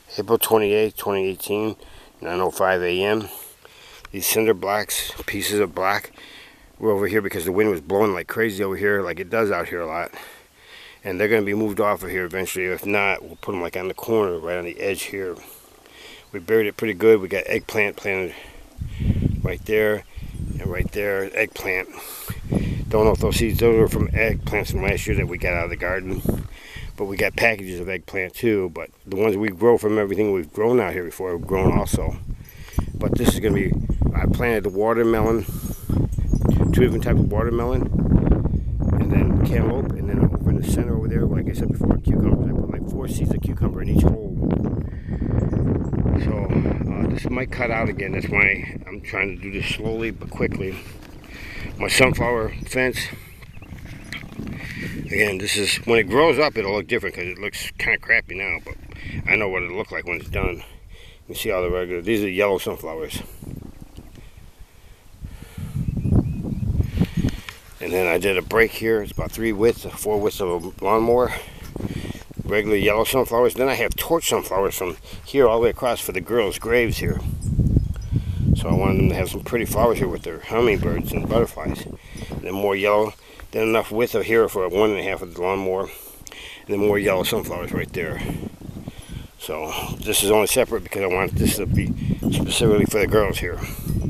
April 28th, 2018, 9:05 a.m. These cinder blocks, pieces of black, were over here because the wind was blowing like crazy over here, like it does out here a lot. And they're going to be moved off of here eventually. If not, we'll put them like on the corner, right on the edge here. We buried it pretty good. We got eggplant planted right there and right there. Eggplant. Don't know if those seeds, those are from eggplants from last year that we got out of the garden. But we got packages of eggplant too. But the ones we grow from everything we've grown out here before have grown also. But this is going to be, I planted the watermelon, 2 different types of watermelon, and then cantaloupe, and then over in the center over there, like I said before, cucumbers. I put like 4 seeds of cucumber in each hole. So this might cut out again. That's why I'm trying to do this slowly but quickly. My sunflower fence. Again, this is, when it grows up, it'll look different because it looks kind of crappy now, but I know what it'll look like when it's done. You can see all the regular, these are yellow sunflowers. And then I did a break here. It's about 4 widths of a lawnmower. Regular yellow sunflowers. Then I have torch sunflowers from here all the way across for the girls' graves here. So I wanted them to have some pretty flowers here with their hummingbirds and butterflies. And then more yellow. Then enough width of here for 1.5 of the lawnmower. And then more yellow sunflowers right there. So this is only separate because I want this to be specifically for the girls here.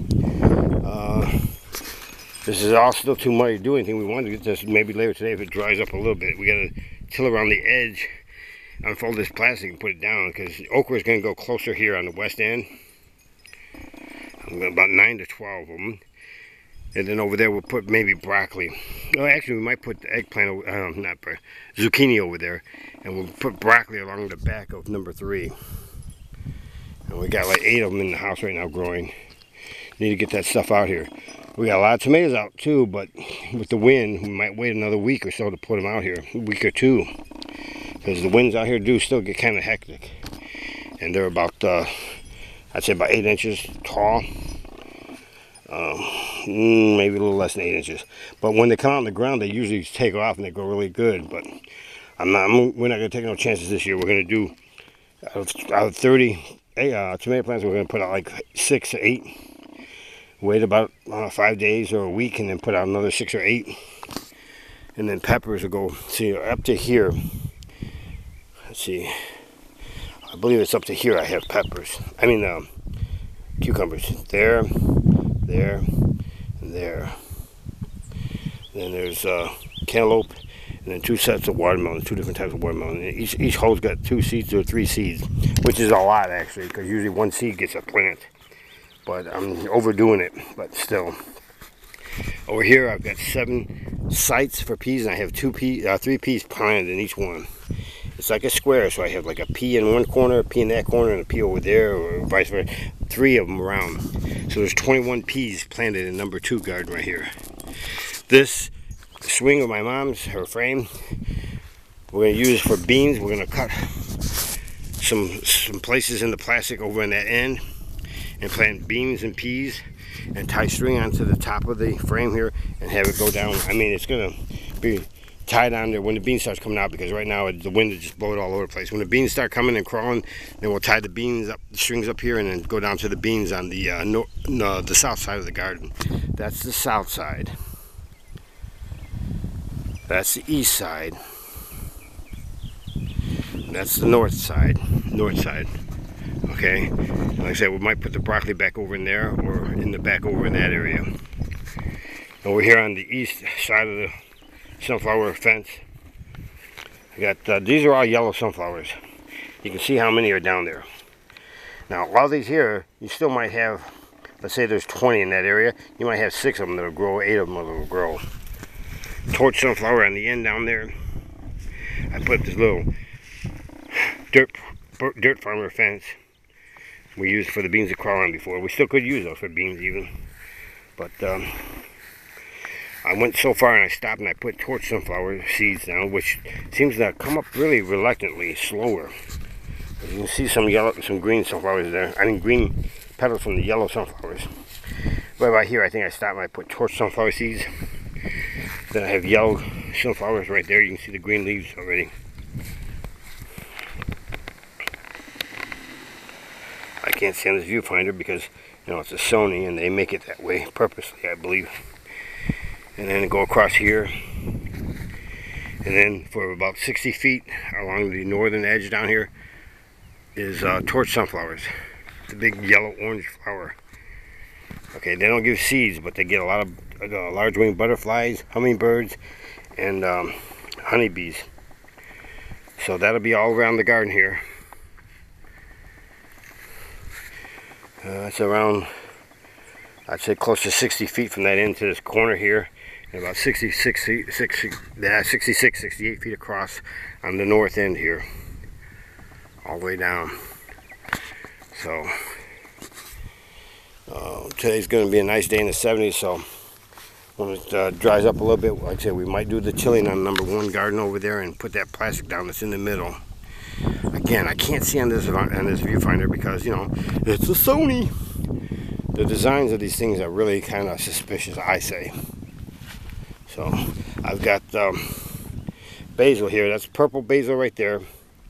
This is all still too muddy to do anything. We want to get this maybe later today if it dries up a little bit. We got to till around the edge, unfold this plastic and put it down because okra is going to go closer here on the west end. About 9 to 12 of them. And then over there we'll put maybe broccoli. No, actually we might put the eggplant, zucchini over there. And we'll put broccoli along the back of number 3. And we got like 8 of them in the house right now growing. Need to get that stuff out here. We got a lot of tomatoes out too, but with the wind, we might wait another week or so to put them out here. A week or 2. Because the winds out here do still get kind of hectic. And they're about, I'd say about 8 inches tall. Maybe a little less than 8 inches. But when they come out on the ground, they usually take off and they go really good. But we're not going to take no chances this year. We're going to do, out of 30 tomato plants, we're going to put out like 6 or 8. Wait about 5 days or a week and then put out another 6 or 8. And then peppers will go, see, up to here. Let's see. I believe it's up to here I have peppers. I mean, cucumbers. There, there, and there. Then there's cantaloupe, and then 2 sets of watermelon, 2 different types of watermelon. Each hole's got 2 seeds or 3 seeds, which is a lot actually, because usually 1 seed gets a plant. But I'm overdoing it, but still. Over here I've got 7 sites for peas, and I have 3 peas planted in each one. It's like a square, so I have like a pea in one corner, a pea in that corner, and a pea over there, or vice versa. 3 of them around. So there's 21 peas planted in number 2 garden right here. This swing of my mom's, her frame, we're going to use for beans. We're going to cut some places in the plastic over in that end and plant beans and peas and tie string onto the top of the frame here and have it go down. I mean, it's going to be tied on there when the beans starts coming out, because right now the wind is just blowing all over the place. When the beans start coming and crawling, then we'll tie the beans up, the strings up here, and then go down to the beans on the south side of the garden. That's the south side. That's the east side. And that's the north side. North side. Okay. Like I said, we might put the broccoli back over in there, or in the back over in that area. Over here on the east side of the sunflower fence, I got these are all yellow sunflowers. You can see how many are down there. Now all these here, you still might have, let's say there's 20 in that area, you might have 6 of them that'll grow, 8 of them that'll grow. Torch sunflower on the end down there. I put this little dirt farmer fence we used for the beans to crawl on before. We still could use those for beans even, but I went so far and I stopped and I put torch sunflower seeds down, which seems to come up really reluctantly, slower. You can see some yellow, some green sunflowers there. I mean green petals from the yellow sunflowers. Right about here, I think I stopped and I put torch sunflower seeds. Then I have yellow sunflowers right there. You can see the green leaves already. I can't see on this viewfinder because, you know, it's a Sony and they make it that way purposely, I believe. And then go across here. And then for about 60 feet along the northern edge down here is torch sunflowers. The big yellow-orange flower. Okay, they don't give seeds, but they get a lot of large-winged butterflies, hummingbirds, and honeybees. So that'll be all around the garden here. It's around, I'd say, close to 60 feet from that end to this corner here, and about 66 feet, 68 feet across on the north end here, all the way down. So today's going to be a nice day in the 70s, so when it dries up a little bit, like I said, we might do the tilling on number 1 garden over there and put that plastic down that's in the middle. Again, I can't see on this viewfinder because, you know, it's a Sony. The designs of these things are really kind of suspicious, I say. So I've got basil here. That's purple basil right there.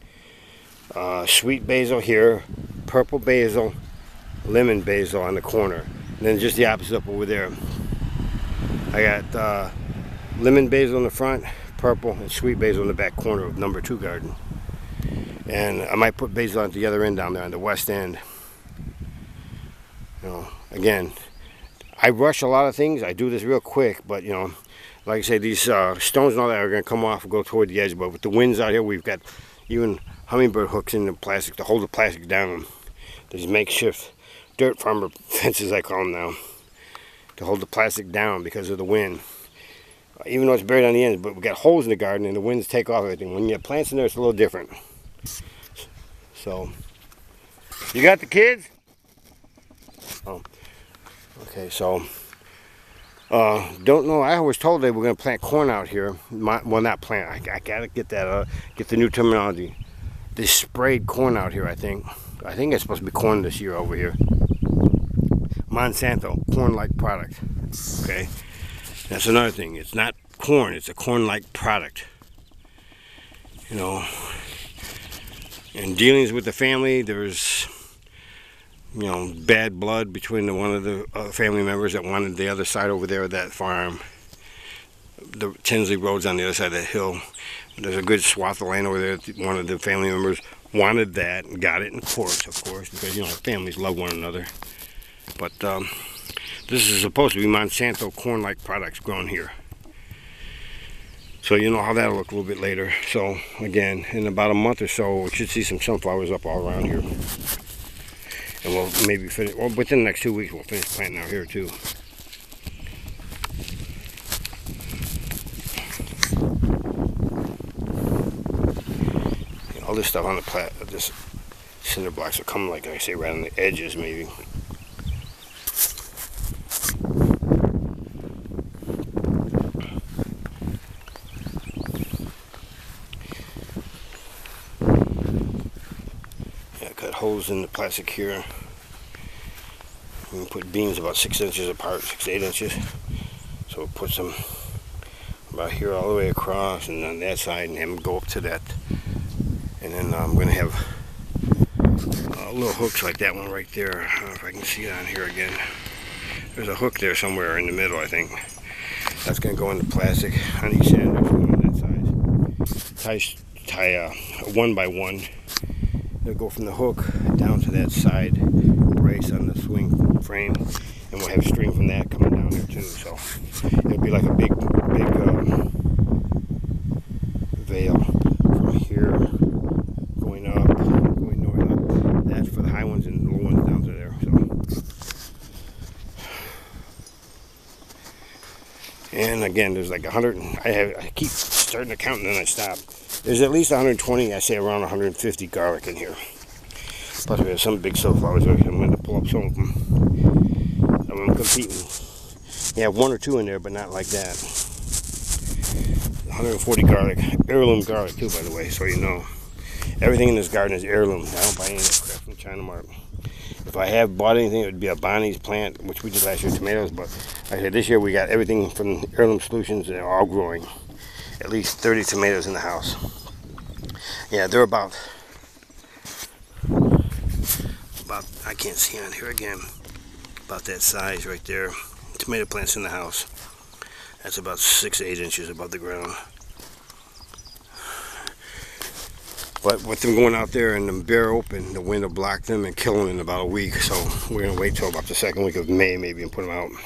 Sweet basil here. Purple basil. Lemon basil on the corner. And then just the opposite up over there. I got lemon basil in the front, purple, and sweet basil in the back corner of number 2 garden. And I might put basil at the other end down there on the west end. You know, again, I rush a lot of things. I do this real quick, but you know, like I say, these stones and all that are going to come off and go toward the edge. But with the winds out here, we've got even hummingbird hooks in the plastic to hold the plastic down. These makeshift dirt farmer fences, I call them now, to hold the plastic down because of the wind. Even though it's buried on the ends, but we got holes in the garden and the winds take off everything. When you have plants in there, it's a little different. So, you got the kids? Oh, okay, so, don't know. I was told they were going to plant corn out here. Well, not plant. I got to get that, get the new terminology. They sprayed corn out here, I think. I think it's supposed to be corn this year over here. Monsanto, corn-like product. Okay, that's another thing. It's not corn, it's a corn-like product. You know, in dealings with the family, there's, you know, bad blood between one of the family members that wanted the other side over there of that farm. The Tinsley Road's on the other side of that hill. There's a good swath of land over there. One of the family members wanted that and got it in court, of course, because, you know, families love one another. But this is supposed to be Monsanto corn-like products grown here. So you know how that'll look a little bit later. So again, in about a month or so, we should see some sunflowers up all around here. And we'll maybe finish, well, within the next 2 weeks, we'll finish planting out here too. And all this stuff on the this cinder blocks will come, like I say, right on the edges maybe. Holes in the plastic here. We can put beams about 6 inches apart, 6 to 8 inches. So we'll put some about here all the way across and on that side and have them go up to that. And then I'm going to have little hooks like that one right there. I don't know if I can see it on here again. There's a hook there somewhere in the middle, I think. That's going to go in the plastic on each end. There's one on that side. Tie 1 by 1. They'll go from the hook down to that side brace on the swing frame, and we'll have string from that coming down there too. So it'll be like a big veil from here going up, going north up. That's for the high ones and the low ones down to there. So, and again, there's like 100. I keep starting to count and then I stop. There's at least 120, I say around 150 garlic in here. Plus we have some big sunflowers. I'm going to pull up some of them. I'm competing. You have 1 or 2 in there, but not like that. 140 garlic. Heirloom garlic too, by the way, so you know. Everything in this garden is heirloom. I don't buy any of that crap from China Mart. If I have bought anything, it would be a Bonnie's plant, which we did last year, tomatoes. But like I said, this year we got everything from Heirloom Solutions. They're all growing. At least 30 tomatoes in the house. Yeah, they're about about, I can't see on here again, about that size right there. Tomato plants in the house. That's about 6 to 8 inches above the ground. But with them going out there and them bare open, the wind will block them and kill them in about a week. So we're going to wait till about the second week of May maybe and put them out.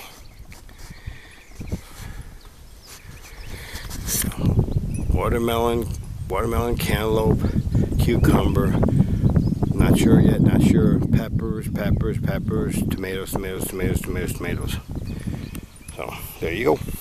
Watermelon, cantaloupe, cucumber. Not sure yet, not sure. Peppers, tomatoes. So there you go.